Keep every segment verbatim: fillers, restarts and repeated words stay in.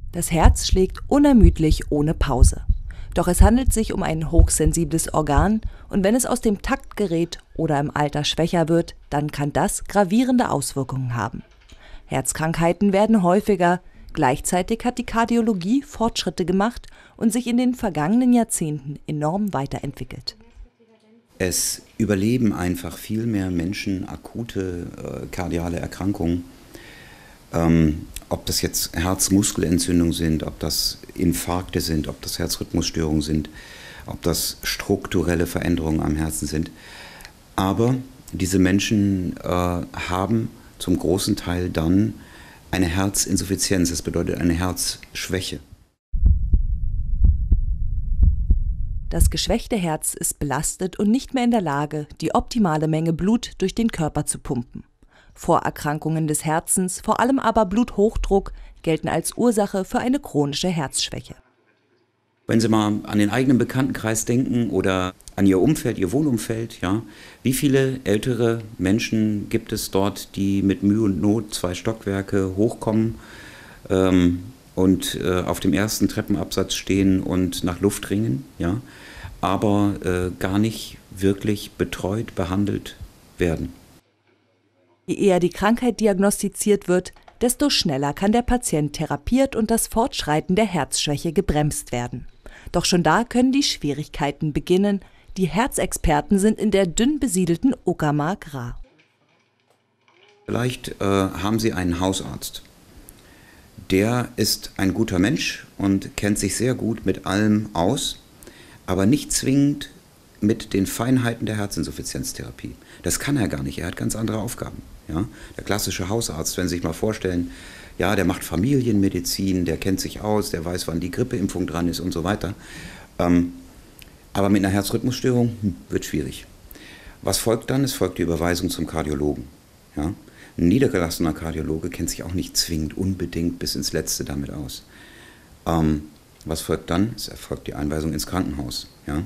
Das Herz schlägt unermüdlich ohne Pause. Doch es handelt sich um ein hochsensibles Organ und wenn es aus dem Takt gerät oder im Alter schwächer wird, dann kann das gravierende Auswirkungen haben. Herzkrankheiten werden häufiger, gleichzeitig hat die Kardiologie Fortschritte gemacht und sich in den vergangenen Jahrzehnten enorm weiterentwickelt. Es überleben einfach viel mehr Menschen akute äh, kardiale Erkrankungen. Ähm, ob das jetzt Herzmuskelentzündungen sind, ob das Infarkte sind, ob das Herzrhythmusstörungen sind, ob das strukturelle Veränderungen am Herzen sind. Aber diese Menschen äh, haben zum großen Teil dann eine Herzinsuffizienz, das bedeutet eine Herzschwäche. Das geschwächte Herz ist belastet und nicht mehr in der Lage, die optimale Menge Blut durch den Körper zu pumpen. Vorerkrankungen des Herzens, vor allem aber Bluthochdruck, gelten als Ursache für eine chronische Herzschwäche. Wenn Sie mal an den eigenen Bekanntenkreis denken oder an Ihr Umfeld, Ihr Wohnumfeld, ja, wie viele ältere Menschen gibt es dort, die mit Mühe und Not zwei Stockwerke hochkommen ähm, und äh, auf dem ersten Treppenabsatz stehen und nach Luft ringen, ja, aber äh, gar nicht wirklich betreut, behandelt werden. Je eher die Krankheit diagnostiziert wird, desto schneller kann der Patient therapiert und das Fortschreiten der Herzschwäche gebremst werden. Doch schon da können die Schwierigkeiten beginnen. Die Herzexperten sind in der dünn besiedelten Uckermark rar. Vielleicht äh, haben Sie einen Hausarzt. Der ist ein guter Mensch und kennt sich sehr gut mit allem aus, aber nicht zwingend mit den Feinheiten der Herzinsuffizienztherapie. Das kann er gar nicht, er hat ganz andere Aufgaben. Ja? Der klassische Hausarzt, wenn Sie sich mal vorstellen, ja, der macht Familienmedizin, der kennt sich aus, der weiß, wann die Grippeimpfung dran ist und so weiter. Ähm, aber mit einer Herzrhythmusstörung hm, wird schwierig. Was folgt dann? Es folgt die Überweisung zum Kardiologen. Ja? Ein niedergelassener Kardiologe kennt sich auch nicht zwingend unbedingt bis ins Letzte damit aus. Ähm, was folgt dann? Es erfolgt die Einweisung ins Krankenhaus. Ja?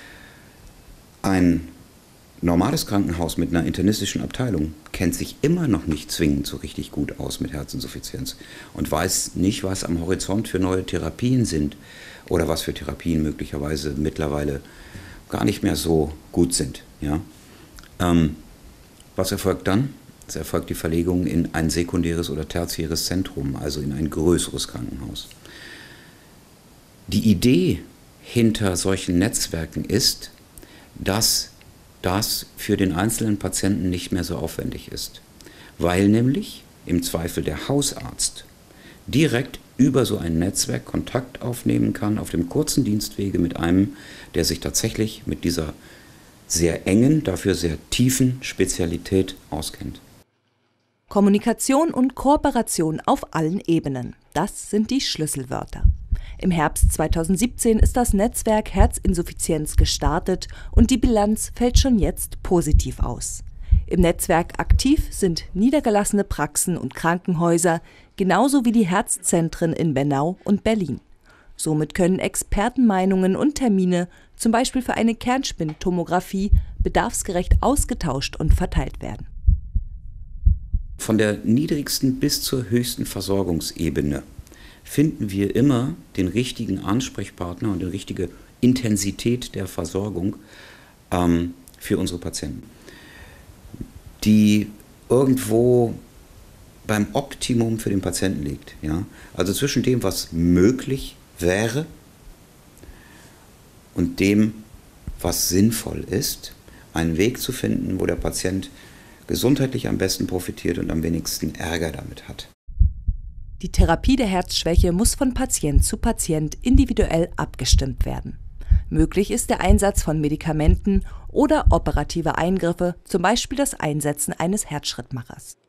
Ein normales Krankenhaus mit einer internistischen Abteilung kennt sich immer noch nicht zwingend so richtig gut aus mit Herzinsuffizienz und weiß nicht, was am Horizont für neue Therapien sind oder was für Therapien möglicherweise mittlerweile gar nicht mehr so gut sind. Ja? Ähm, was erfolgt dann? Es erfolgt die Verlegung in ein sekundäres oder tertiäres Zentrum, also in ein größeres Krankenhaus. Die Idee hinter solchen Netzwerken ist, dass das für den einzelnen Patienten nicht mehr so aufwendig ist, weil nämlich im Zweifel der Hausarzt direkt über so ein Netzwerk Kontakt aufnehmen kann auf dem kurzen Dienstwege mit einem, der sich tatsächlich mit dieser sehr engen, dafür sehr tiefen Spezialität auskennt. Kommunikation und Kooperation auf allen Ebenen, das sind die Schlüsselwörter. Im Herbst zweitausendsiebzehn ist das Netzwerk Herzinsuffizienz gestartet und die Bilanz fällt schon jetzt positiv aus. Im Netzwerk aktiv sind niedergelassene Praxen und Krankenhäuser, genauso wie die Herzzentren in Bernau und Berlin. Somit können Expertenmeinungen und Termine, zum Beispiel für eine Kernspintomographie, bedarfsgerecht ausgetauscht und verteilt werden. Von der niedrigsten bis zur höchsten Versorgungsebene finden wir immer den richtigen Ansprechpartner und die richtige Intensität der Versorgung ähm, für unsere Patienten, die irgendwo beim Optimum für den Patienten liegt. Ja? Also zwischen dem, was möglich wäre und dem, was sinnvoll ist, einen Weg zu finden, wo der Patient gesundheitlich am besten profitiert und am wenigsten Ärger damit hat. Die Therapie der Herzschwäche muss von Patient zu Patient individuell abgestimmt werden. Möglich ist der Einsatz von Medikamenten oder operative Eingriffe, zum Beispiel das Einsetzen eines Herzschrittmachers.